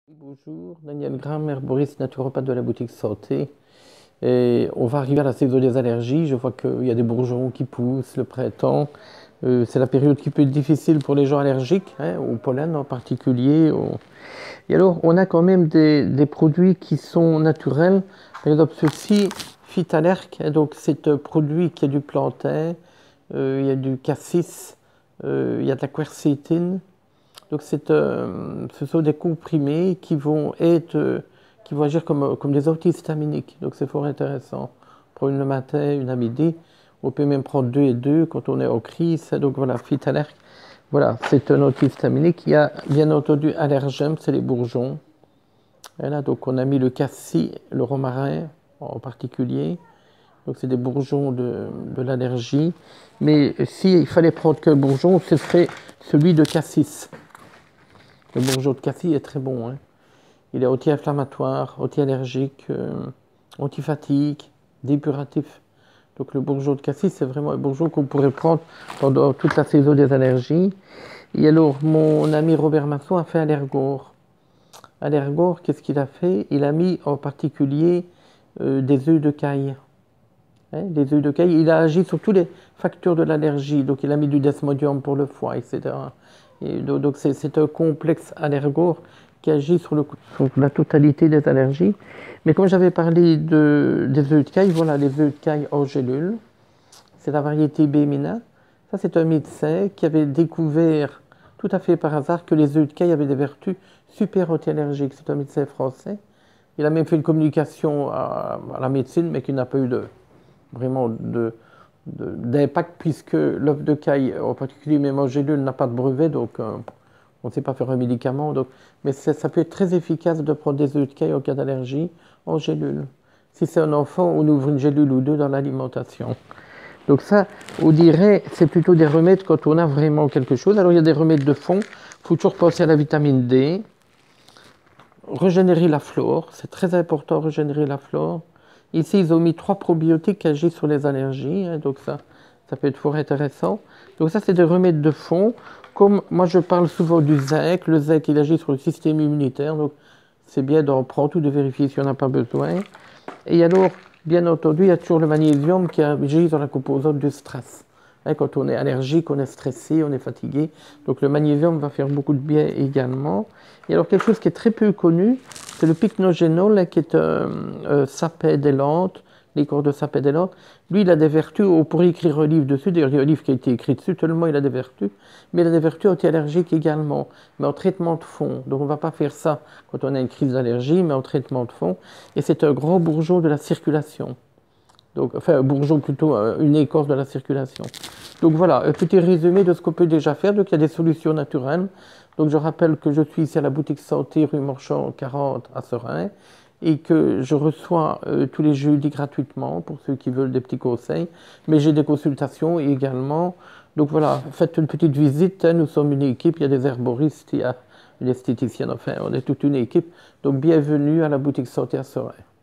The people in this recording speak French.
Bonjour, Daniel Graham, herboriste naturopathe de la boutique santé. Et on va arriver à la saison des allergies. Je vois qu'il y a des bourgeons qui poussent, le printemps. C'est la période qui peut être difficile pour les gens allergiques, hein, au pollen en particulier. Et alors, on a quand même des produits qui sont naturels. Par exemple, ceci, Phytalerc, hein, donc c'est un produit qui a du plantain, il y a du cassis, il y a de la quercétine. Donc ce sont des comprimés qui vont agir comme des antihistaminiques. Donc c'est fort intéressant. On prend une le matin, une à midi. On peut même prendre deux et deux quand on est en crise. Donc voilà, Phytalerc. Voilà, c'est un antihistaminique. Il y a bien entendu allergène, c'est les bourgeons. Et là, donc on a mis le cassis, le romarin en particulier. Donc c'est des bourgeons de l'allergie. Mais s'il fallait prendre qu'un bourgeon, ce serait celui de cassis. Le bourgeon de cassis est très bon, hein. Il est anti-inflammatoire, anti-allergique, anti-fatigue, dépuratif. Donc le bourgeon de cassis, c'est vraiment un bourgeon qu'on pourrait prendre pendant toute la saison des allergies. Et alors, mon ami Robert Masson a fait allergore. Allergore, qu'est-ce qu'il a fait? Il a mis en particulier des œufs de caille. Hein, des œufs de caille. Il a agi sur tous les facteurs de l'allergie. Donc il a mis du desmodium pour le foie, etc. Et donc c'est un complexe allergore qui agit sur la totalité des allergies. Mais comme j'avais parlé des œufs de caille, voilà les œufs de caille en gélule. C'est la variété Bémina. Ça, c'est un médecin qui avait découvert tout à fait par hasard que les œufs de caille avaient des vertus super anti-allergiques. C'est un médecin français. Il a même fait une communication à la médecine, mais qui n'a pas eu vraiment d'impact, puisque l'œuf de caille, en particulier même en gélule, n'a pas de brevet, donc on ne sait pas faire un médicament. Donc, mais ça peut être très efficace de prendre des œufs de caille en cas d'allergie en gélule. Si c'est un enfant, on ouvre une gélule ou deux dans l'alimentation. Donc ça, on dirait, c'est plutôt des remèdes quand on a vraiment quelque chose. Alors il y a des remèdes de fond. Il faut toujours penser à la vitamine D. Régénérer la flore, c'est très important, régénérer la flore. Ici, ils ont mis 3 probiotiques qui agissent sur les allergies, hein, donc ça peut être fort intéressant. Donc ça, c'est des remèdes de fond. Comme moi, je parle souvent du zinc. Le zinc, il agit sur le système immunitaire, donc c'est bien d'en prendre ou de vérifier si on n'a pas besoin. Et alors, bien entendu, il y a toujours le magnésium qui agit sur la composante du stress. Hein, quand on est allergique, on est stressé, on est fatigué. Donc le magnésium va faire beaucoup de bien également. Et alors, quelque chose qui est très peu connu, c'est le pycnogénol, qui est un sapédélante, liqueur de sapédélante. Lui, il a des vertus, on pourrait écrire un livre dessus, d'ailleurs il y a un livre qui a été écrit dessus, tellement il a des vertus, mais il a des vertus anti-allergiques également, mais en traitement de fond. Donc on ne va pas faire ça quand on a une crise d'allergie, mais en traitement de fond. Et c'est un grand bourgeon de la circulation. Donc, enfin, un bourgeon plutôt, une écorce de la circulation. Donc voilà, un petit résumé de ce qu'on peut déjà faire. Donc il y a des solutions naturelles. Donc je rappelle que je suis ici à la boutique santé rue Marchand 40 à Serein et que je reçois tous les jeudis gratuitement pour ceux qui veulent des petits conseils. Mais j'ai des consultations également. Donc voilà, faites une petite visite, hein. Nous sommes une équipe, il y a des herboristes, il y a une esthéticienne, enfin on est toute une équipe. Donc bienvenue à la boutique santé à Serein.